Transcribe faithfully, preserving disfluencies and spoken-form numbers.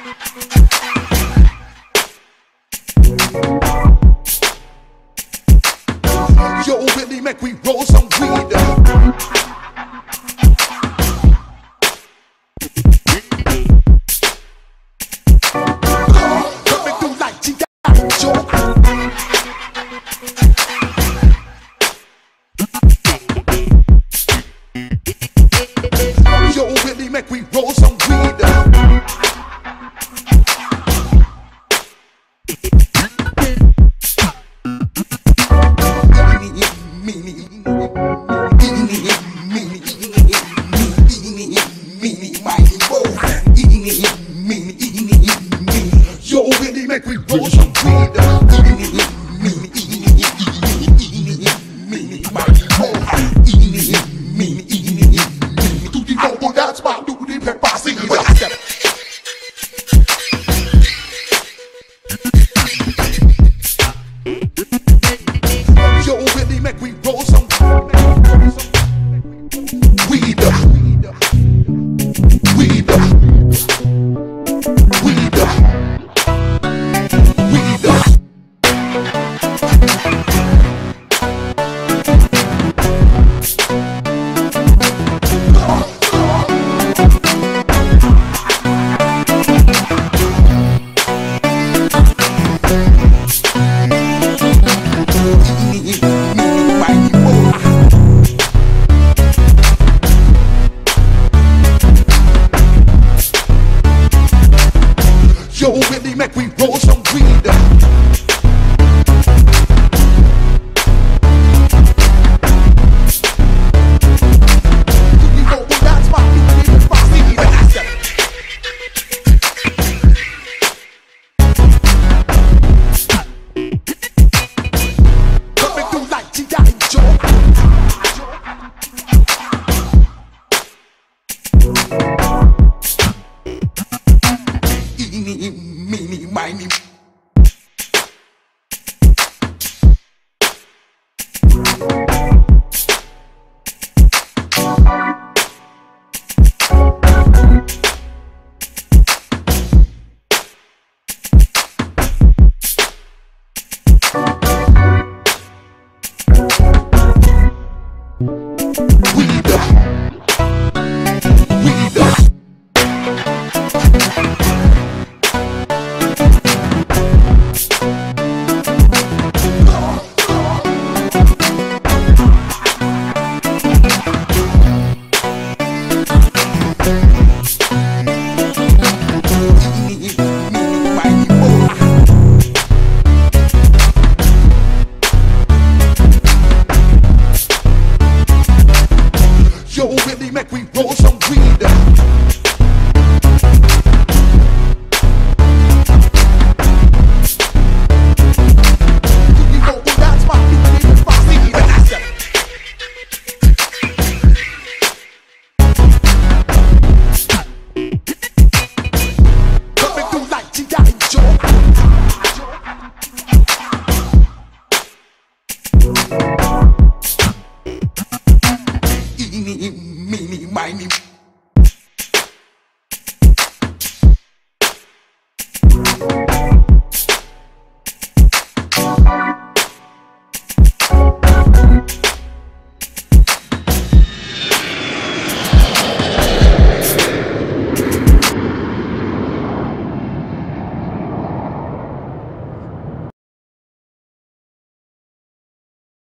Yo, Willie, make we roll some weed. Coming through like G I Joe. Yo, Willie, make we roll some weed. Yo, Willie, make we roll some weed. Tutti dopo that's my duty per passing. Yo, Willie, make we roll some weed. Weed. Weed. Yo, Willie, make we roll some weed. You know that's my duty, my seed. Coming through like G I Joe. Eeny, meeny, miny. Yo, Willie, make we roll some weed. You know that's my duty, my seed. Coming through like G I Joe. Eeny, meeny, miny.